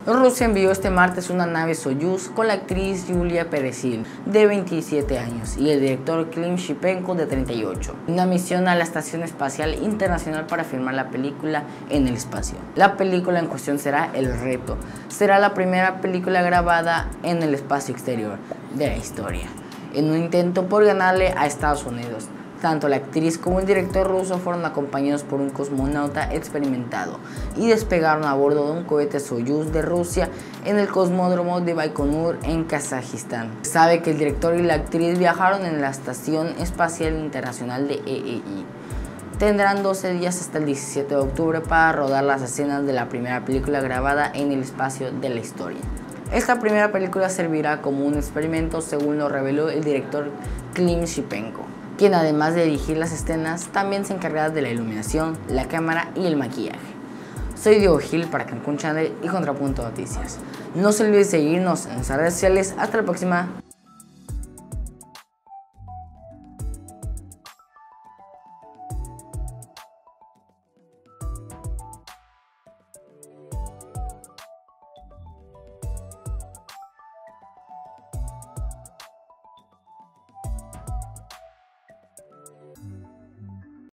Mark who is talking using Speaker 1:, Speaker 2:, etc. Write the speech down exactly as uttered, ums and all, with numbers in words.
Speaker 1: Rusia envió este martes una nave Soyuz con la actriz Yulia Perezil, de veintisiete años, y el director Klim Shipenko, de treinta y ocho, una misión a la Estación Espacial Internacional para filmar la película en el espacio. La película en cuestión será El Reto. Será la primera película grabada en el espacio exterior de la historia, en un intento por ganarle a Estados Unidos. Tanto la actriz como el director ruso fueron acompañados por un cosmonauta experimentado y despegaron a bordo de un cohete Soyuz de Rusia en el cosmódromo de Baikonur en Kazajistán. Se sabe que el director y la actriz viajaron en la Estación Espacial Internacional de E E I. Tendrán doce días hasta el diecisiete de octubre para rodar las escenas de la primera película grabada en el espacio de la historia. Esta primera película servirá como un experimento, según lo reveló el director Klim Shipenko, quien además de dirigir las escenas, también se encargará de la iluminación, la cámara y el maquillaje. Soy Diego Gil para Cancún Channel y Contrapunto Noticias. No se olviden seguirnos en nuestras redes sociales. Hasta la próxima.